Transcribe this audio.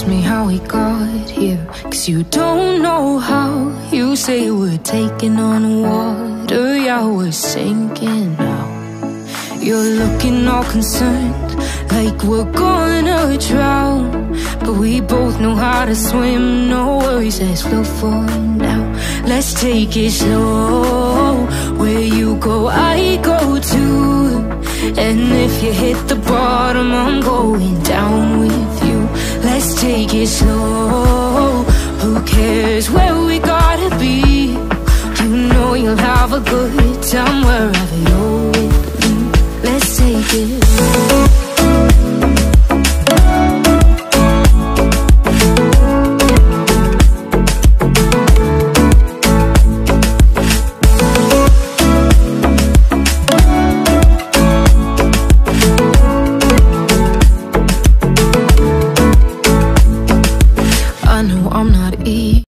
ask me how we got here, 'cause you don't know how. You say we're taking on water, yeah, we're sinking now. You're looking all concerned, like we're gonna drown, but we both know how to swim. No worries, let's float for now. Let's take it slow. Where you go, I go too. And if you hit the bottom, I'm going down with you. Let's take it slow. Who cares where we gotta be? You know you'll have a good time wherever you're.